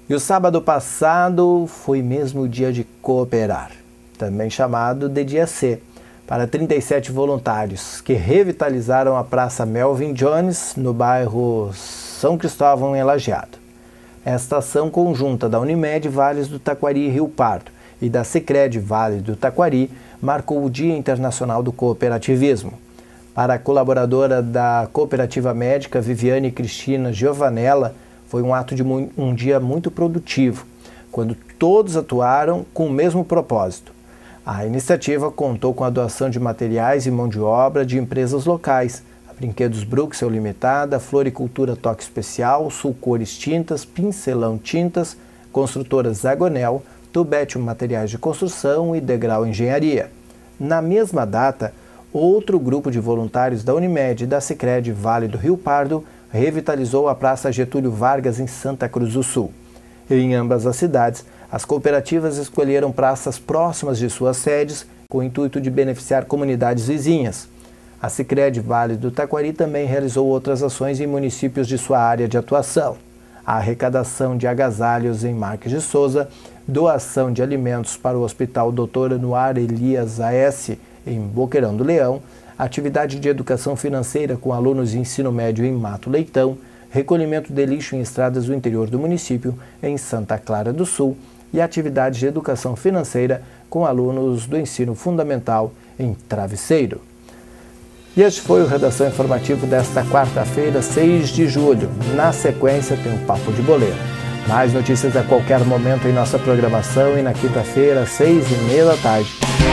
E o sábado passado foi mesmo o dia de cooperar, também chamado de dia C, para 37 voluntários que revitalizaram a Praça Melvin Jones, no bairro São Cristóvão, em Lajeado. Esta ação conjunta da Unimed Vales do Taquari e Rio Pardo e da Sicredi Vale do Taquari marcou o Dia Internacional do Cooperativismo. Para a colaboradora da Cooperativa Médica Viviane Cristina Giovanella, foi um dia muito produtivo, quando todos atuaram com o mesmo propósito. A iniciativa contou com a doação de materiais e mão de obra de empresas locais, a Brinquedos Bruxel Limitada, Floricultura Toque Especial, Sulcores Tintas, Pincelão Tintas, Construtora Zagonel, Tubetium Materiais de Construção e Degrau Engenharia. Na mesma data, outro grupo de voluntários da Unimed e da Sicredi Vale do Rio Pardo revitalizou a Praça Getúlio Vargas em Santa Cruz do Sul. Em ambas as cidades, as cooperativas escolheram praças próximas de suas sedes com o intuito de beneficiar comunidades vizinhas. A Sicredi Vale do Taquari também realizou outras ações em municípios de sua área de atuação. A arrecadação de agasalhos em Marques de Souza, doação de alimentos para o Hospital Dr. Anuar Elias A.S., em Boqueirão do Leão, atividade de educação financeira com alunos de ensino médio em Mato Leitão, recolhimento de lixo em estradas do interior do município, em Santa Clara do Sul, e atividade de educação financeira com alunos do ensino fundamental em Travesseiro. E este foi o Redação Informativo desta quarta-feira, 6 de julho. Na sequência tem o Papo de Boleiro. Mais notícias a qualquer momento em nossa programação e na quinta-feira, 6h30 da tarde.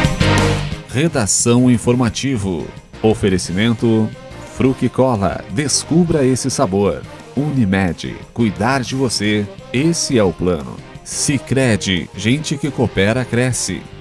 Redação Informativo. Oferecimento Fruc-Cola. Descubra esse sabor. Unimed. Cuidar de você. Esse é o plano. Sicredi. Gente que coopera, cresce.